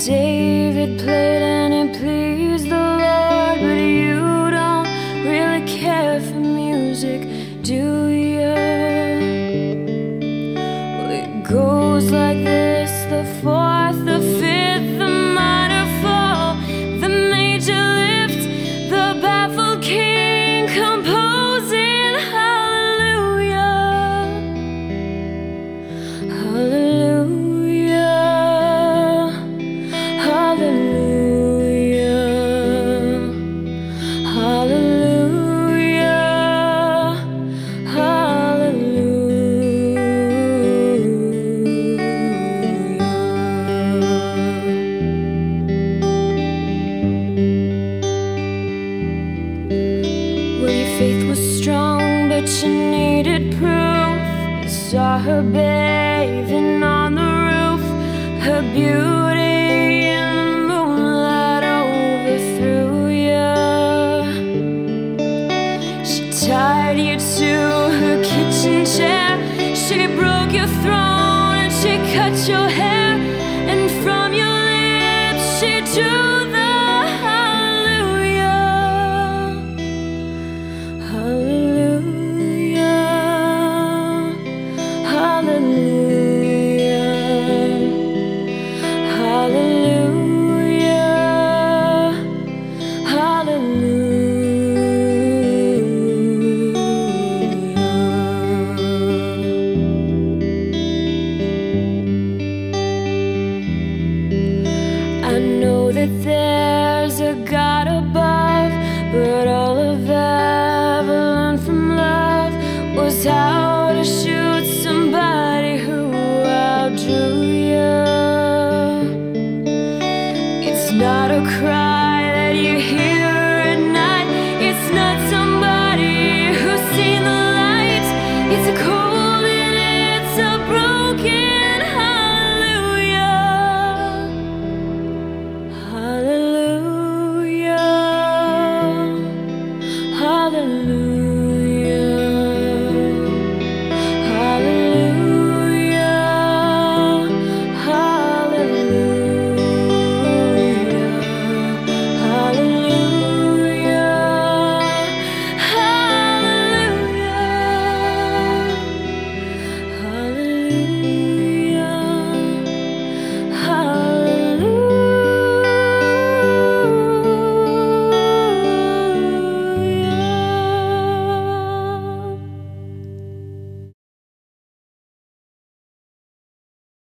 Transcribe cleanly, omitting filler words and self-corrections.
David played and it pleased the Lord, but you don't really care for music, do you? Well, it goes like this: the fourth, the fifth, the minor fall, the major lift, the baffled king composing hallelujah, hallelujah, hallelujah, hallelujah, hallelujah. Well, your faith was strong, but you needed proof. You saw her bathing on the roof, her beauty in the moonlight overthrew you. She tied you to her kitchen chair, she broke your throne and she cut your hair, and from your lips she drew the hallelujah, hallelujah, hallelujah, hallelujah, hallelujah. I know that there's a God above, but all I've ever learned from love was how to shoot somebody who outdrew you. It's not a crime